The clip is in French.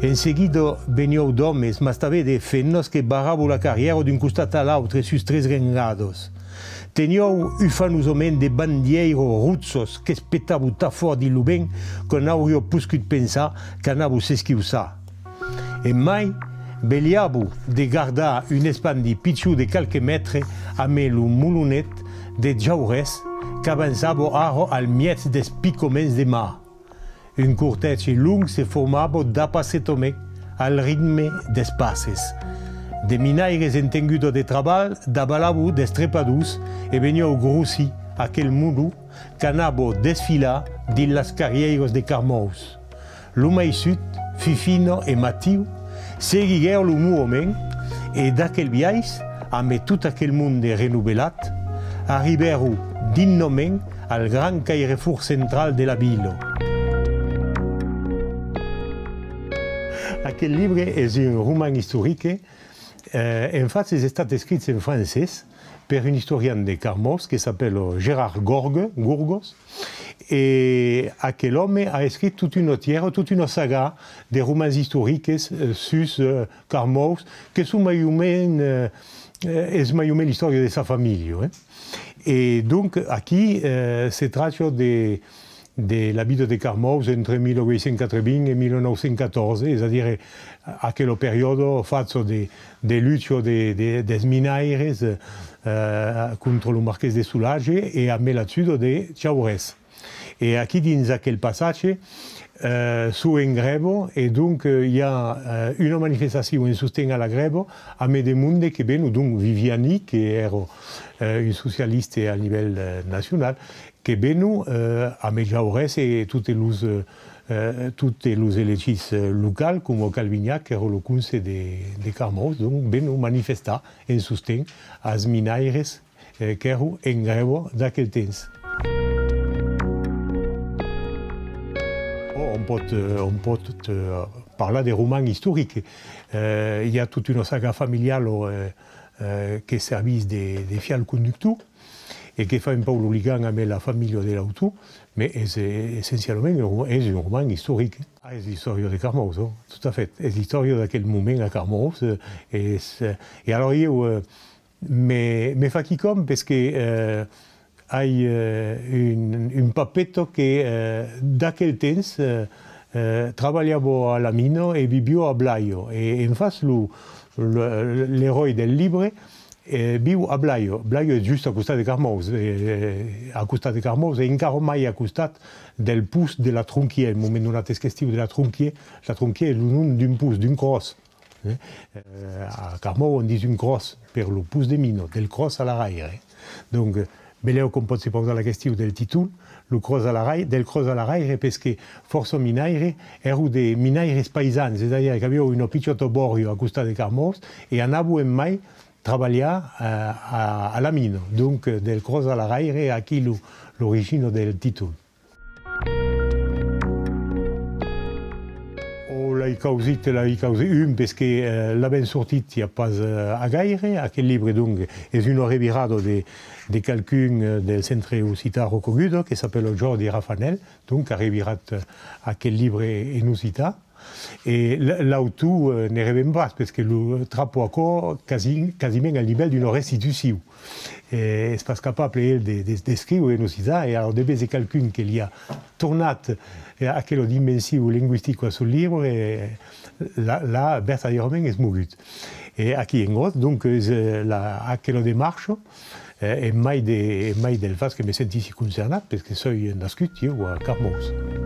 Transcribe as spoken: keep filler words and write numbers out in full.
En seguida veniu d'homes, ma stavede fennos che barravu la carriera d'un costat a l'altre sus tres rengados. Teniu ufanusament de bandieiro ruzzos che spettavu ta fort di luben che n'aurio puscut pensar qu'anavu s'eschiusar. E mai beliavu de gardar un espandi picciu de calque metre a me lo mulunet de jaures qu'avanzavo aro al miez des picomens de mar. Un cortege lung se formava d'apa setome al ritme des passes. De minaires entengudo de treball d'abalavu d'estrepadus e veniu grossi aquel mundo qu'anavo desfilar dins las carrieros de Carmous. Lo mai sud, fifino e matiu, seguigueu lo movement e d'aquel viais, amb tot aquel monde renovelat, arribèreu dignement al gran Carrefour central de la vila. Aquel llibre és un roman historique. Euh, en fait, c'est estat escrit en français par un historien de Carmous qui s'appelle Gérard Gorgue, Gourgos. Et aquel homme a écrit toute une tière, toute une saga de romans historiques euh, sur euh, Carmous, que sont mayumen, euh, es mayumen l'histoire de sa famille. Hein. Et donc, aquí, euh, se tratta de de la vida de Carmous entre mille huit cent quatre-vingts et mille neuf cent quatorze, c'est-à-dire à quelle période face de, de lutte de, de, des minaires euh, contre le marquès de Soulages et à là-dessus de Chaures. Et aquí dins aquel passage, euh, sous un grève, et donc il y a euh, une manifestation en soutien à la grève, à mes des mondes qui viennent, donc Viviani, qui est euh, une socialiste à niveau euh, national, qui viennent euh, à mes Jaures et toutes les euh, toutes les élections locales, comme Calvignac, qui est le conseil de, de Carmous, donc viennent manifester en soutien à les minaires euh, qui sont en grève d'aquel temps. On peut, on peut euh, parler des romans historiques. Euh, il y a toute une saga familiale euh, euh, qui servit des de fial conducteurs et qui fait un peu le lien avec la famille de l'auto, mais c'est essentiellement est un roman historique. C'est l'histoire de Carmous, hein, tout à fait. C'est l'histoire de quel moment à Carmous. Et, et alors, je euh, me, me fais comme parce que euh, hay euh, un, un papetto que euh, d'aquel temps euh, euh, travaillava a la mine et vivia a Blaio. Et en face, l'héros del livre eh, viu a Blaio. Blaio est juste à costat de Carmous. Eh, à costat de Carmous et encara mai à costat del pouce de la Tronquier. Au moment donat esquestiu de la Tronquier, la Tronquier est le nom d'un pouce, d'une crosse. Eh? Euh, à Carmous, on dit une crosse per le pouce de mine, del cross à la raire. Eh? Donc, Beleu com pot se posar la qüestió del títol, el cross a la raire, del cross a la raire, perquè força minaire eren de minaires paisans, és a dir, que havia un pitjot borio a costat de Carmous i anaven mai treballar a, a, a la mina. Donc, del cross a la raire, aquí l'origine del títol. L'he causat, l'he causat un, perquè eh, l'havent sortit ja pas eh, a gaire. Aquest llibre, donc, és una revirada de, de quelqu'un del centre occità reconegut, que s'appelle Jordi Rafanel, donc, ha revirat aquest llibre en occità. Et l'autor eh, ne revient pas, perquè le trapo encore quasi, quasiment al nivell d'una restitució. Eh, és pas capable d'escriure en occità, et alors devait ser quelqu'un que li ha tornat a aquella dimensió lingüística sul llibre, là, verdaderament és mogut. Et aquí en gros, donc, és la, aquella demarche, eh, e mai, de, mai del fas que me sentissi concernat, perquè soy nascut jo a Carmous.